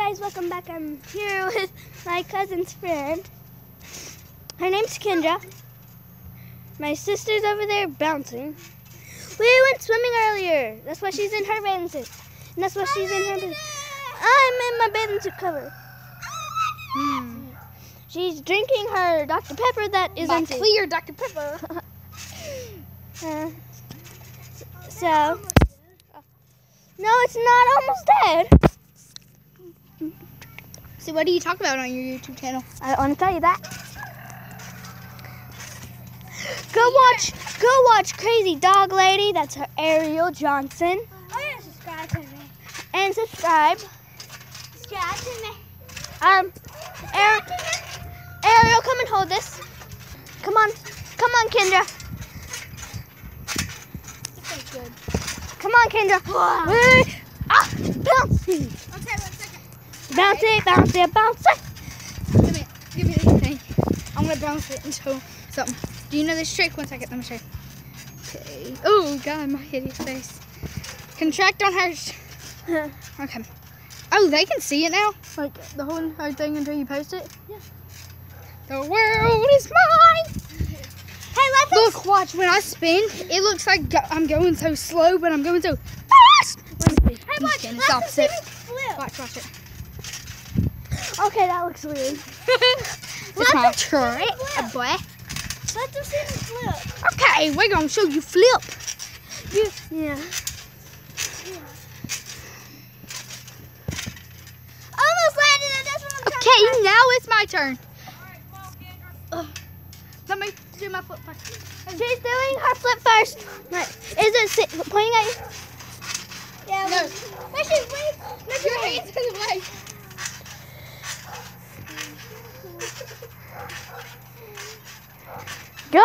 guys, welcome back. I'm here with my cousin's friend. Her name's Kendra. My sister's over there bouncing. We went swimming earlier. That's why she's in her bathing suit. And that's why she's in her bathing suit. I'm in my bathing suit cover. She's drinking her Dr. Pepper that is empty. Clear Dr. Pepper. So, no, it's not almost dead. So what do you talk about on your YouTube channel? I want to tell you that. Go watch Crazy Dog Lady. That's her Ariel Johnson. Oh yeah, subscribe to me. And subscribe. Subscribe to me. Ariel, come and hold this. Come on, Kendra. Okay, good. Come on, Kendra. Bounce. Okay, 1 second. Bounce it, bounce it, bounce it. Give me this thing. I'm gonna bounce it into something. Do you know this trick? 1 second, let me show you. Okay. Oh God, my hideous face. Contract on hers. Okay. Oh, they can see it now? Like the whole entire thing until you post it? Yeah. The world is mine! Hey, Look, watch, when I spin, it looks like I'm going so slow, but I'm going so fast! Hey, watch, It's opposite. flip. Watch it. Okay, that looks weird. It's my trick, boy. Let them see me flip. Okay, we're gonna show you flip. Yeah. Almost landed it. That's what I'm Okay, now it's my turn. Let me do my flip first. She's doing her flip first. Right. Is it pointing at you? Yeah. No. Wait. Lift your hands in the way. Go.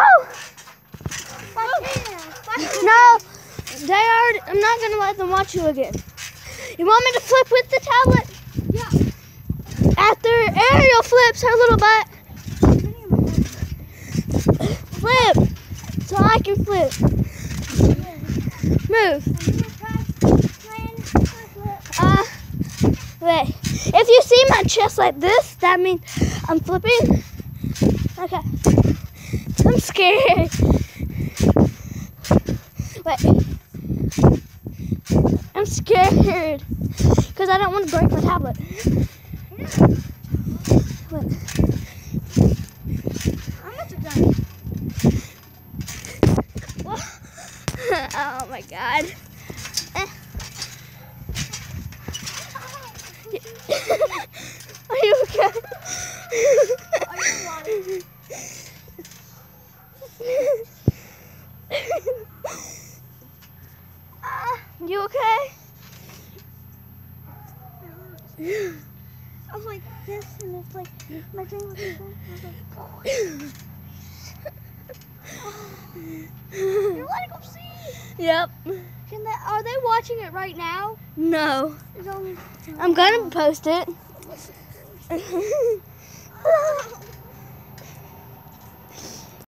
No. I'm not gonna let them watch you again. You want me to flip with the tablet? Yeah. After Ariel flips her little butt. Flip. So I can flip. Move. Wait. If you see my chest like this, that means I'm flipping. Okay. I'm scared. Wait. I'm scared. Because I don't want to break my tablet. Wait. Oh my God. Are you okay? You okay? I'm like this, and it's like my thing was like you're letting them see. Yep. Are they watching it right now? No. I'm gonna post it.